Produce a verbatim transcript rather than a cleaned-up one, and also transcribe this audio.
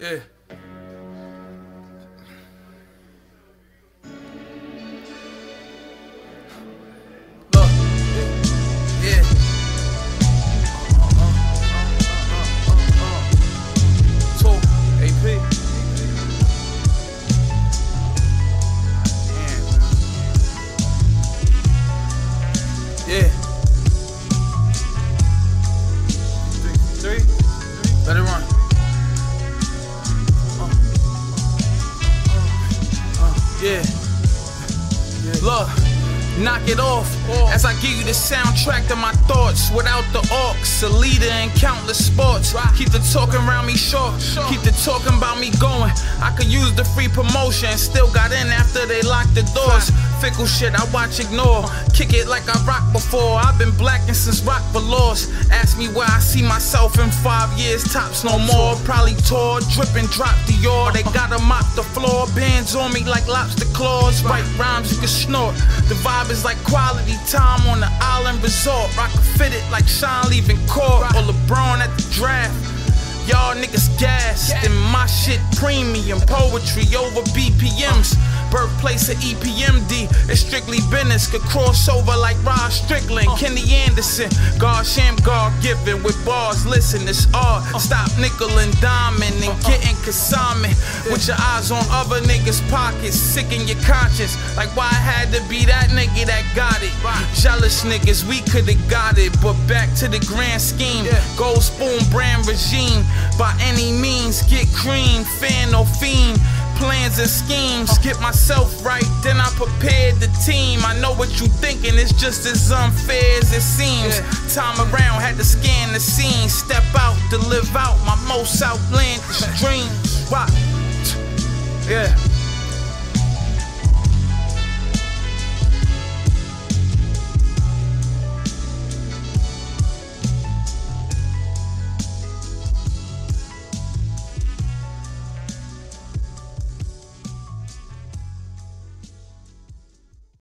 Yeah. Look. Yeah. Two. A P. Yeah. Three. Three. Let it run. Yeah. Yeah. Look, knock it off as I give you the soundtrack to my thoughts. Without the aux, a leader in countless sports. Keep the talking around me short, keep the talking about me going. I could use the free promotion, still got in after they locked the doors. Fickle shit I watch ignore, kick it like I rocked before. I've been blacking since rock velours. Ask me where I see myself in five years, tops no more. Probably tore, dripping, drop Dior. They gotta mop the floor, bands on me like lobster claws. Write rhymes you can snort. The vibe is like quality time on the island resort. Rock fit it like Sean leaving court or LeBron at the draft. Y'all niggas gassed and my shit premium. Poetry over B P Ms. Birthplace of E P M D, it's strictly business. Could cross over like Rod Strickland, uh. Kenny Anderson. God sham, God given with bars. Listen, it's art. Uh. Stop nickel and diamond and uh, getting consignment. Yeah. With your eyes on other niggas' pockets, sick in your conscience. Like why I had to be that nigga that got it. Right. Jealous niggas, we could've got it. But back to the grand scheme. Yeah. Gold spoon brand regime. By any means, get cream, fan or fiend. Plans and schemes, get myself right, then I prepared the team. I know what you thinking, it's just as unfair as it seems. Yeah. Time around, had to scan the scene, step out to live out my most outlandish dreams. Rock. Yeah.